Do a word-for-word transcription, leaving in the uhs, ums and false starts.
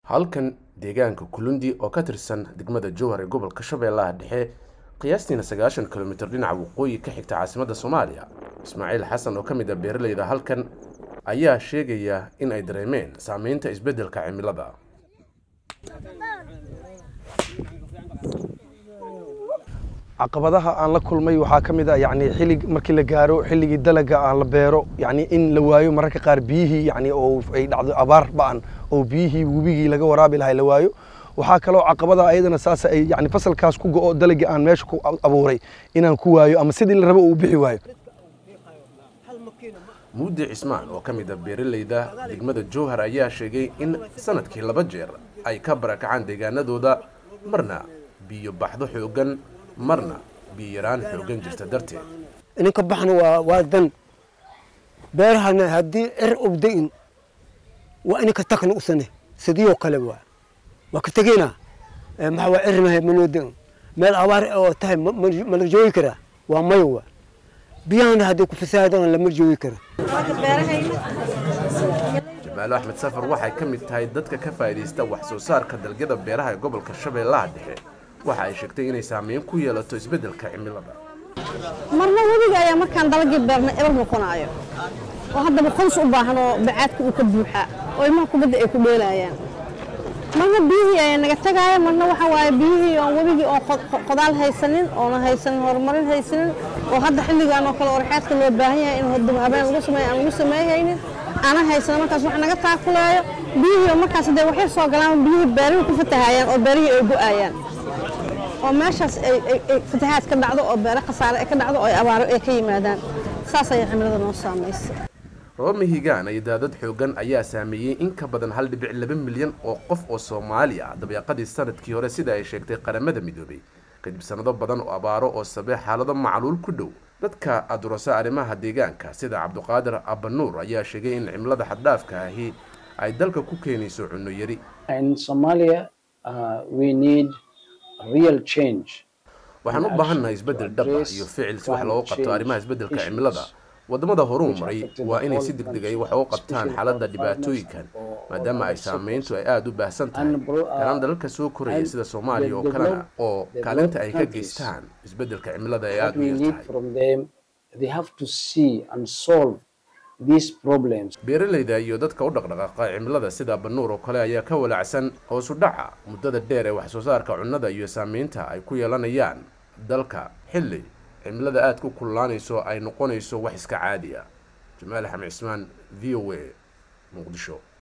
halkan deegaanka Kulundi oo ka tirsan degmada Jowhar ee gobolka Shabeellaha Dhexe qiyaastii sagaashan kiiloomitir dhinaca waqooyi ka xigta caasimadda Soomaaliya. Ismaaciil Xasan oo ka mid ah beeralayda halkan ayaa sheegaya in ay dareemeen saameynta isbeddelka cimilada. caqabadaha aan la kulmay waxaa ka mid ah yani xillig markii la gaaro xilligii dalaga aan la beero yani in la waayo mararka qaar biyihii yani oo ay dhacdo abaar baan oo biyihii wabigii laga waraabi lahay la waayo. waxaa kaloo caqabada ayadana saas ay yani fasalkaas ku go'o dalagii aan meesha ku abuuray inaan ku waayo ama sidii la rabo uu bixi waayo. Muudi Cismaan oo ka mid ah beeralayda degmada Jowhar ayaa sheegay in sanadkii laba jeer ay ka barakacaan deegaanadooda, marna biyo baxdo xoogan marna biyo yaraan xoogan jirta darteed. inka baxna waa waa dan beerahana haddii ir ubdayn waa inka takna usane sidii oo kale waa waa ka tagina ma waa irmahay manoodan meel abaar oo tahay ma la joogi kara waa mayo biyahana haddii ku fasaadaan lama joogi kara. Jamaal Axmed Safar waxay ka mid tahay dadka ka faa'iideysta wax soo saarka dalagyada beeraha ee gobolka Shabeellaha Dhexe. waxa ay sheegtay inay saameyn ku yeelato isbeddelka cimilada. marna wadiga ayaa markaan dalagii beerna ebar noqonayo oo hadda boqons u baahan oo bacaadka uu ka buuxa oo ilmaha kubadda ay ku dheelayaan. marna biyihii ayaa naga tagaaya, marna waxa waaye biyihii oo wadigi oo qodaal haysanin oo haysan horumarin haysanin oo hadda xilligan oo kale orxaadka loo baahan yahay in waddo habeen lagu sameeyo aan lagu sameeyaynin ana haysan markaas wax naga taakulayo biyihii markaas hadda waxay soo galaan biyihii beeraha ku fatahayaan oo beerihii ay go'ayaan oo meeshaas ay fatahaad ka dhacdo oo beero khasaare ka dhacdo oo ay abaaro ay ka yimaadaan. saas ay cimilada noo saameysay. Roobab mihigaan iyo daadad xoogan ayaa saameeyay in ka badan hal dhibic laba milyan oo qof oo Soomaali ah dabeeqadii sanadkii hore sida ay sheegtay qaramada midoobay kadib sanado badan oo abaaro oo sabay xaalado macluul ku dhow. dadka adurasa arrimaha deegaanka sida Cabduqaadir Abanuur ayaa sheegay in cimilada xad dhaafka ahi ay dalka ku keenayso cunno yari. In Somalia uh, we need real change. waxaan u baahannahay isbeddel dhab ah iyo ficil si wax looga qabto arrimaha isbeddelka cimilada. wadamada horumaray waa inay si degdeg ah wax uga qabtaan xaaladda dhibaatooyinkan maadaama ay saameyntu ay aad u baahsan tahay. garan dalalka soo koraya sida Soomaaliya oo kalena oo kaalinta ay ka geystaan isbeddelka cimilada ay aad u yartahay. They have to see and solve these problems. beeralayda iyo dadka u dhaqdhaqaaqa cimilada sida Banuur oo kale ayaa ka walacsan hoos u dhaca muddada dheer ee wax soo saarka cunnada iyo saameynta ay ku yeelanayaan dalka xilli cimilada aad ku kululaanayso ay noqonayso wax iska caadi ah. Jamaal Axmed Cismaan, V O A, Muqdisho.